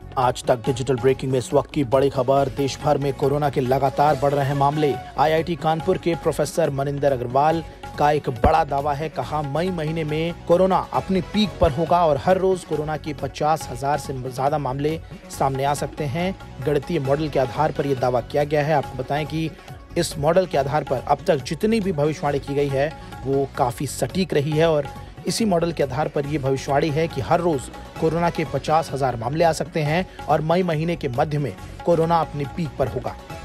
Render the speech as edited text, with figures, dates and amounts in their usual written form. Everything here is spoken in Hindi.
आज तक डिजिटल ब्रेकिंग में इस वक्त की बड़ी खबर। देश भर में कोरोना के लगातार बढ़ रहे मामले। आईआईटी कानपुर के प्रोफेसर मनिंदर अग्रवाल का एक बड़ा दावा है। कहा, मई महीने में कोरोना अपनी पीक पर होगा और हर रोज कोरोना के 50,000 से ज्यादा मामले सामने आ सकते हैं। गणितीय मॉडल के आधार पर यह दावा किया गया है। आपको बताएं कि इस मॉडल के आधार पर अब तक जितनी भी भविष्यवाणी की गई है वो काफी सटीक रही है और इसी मॉडल के आधार पर यह भविष्यवाणी है कि हर रोज कोरोना के 50,000 मामले आ सकते हैं और मई महीने के मध्य में कोरोना अपनी पीक पर होगा।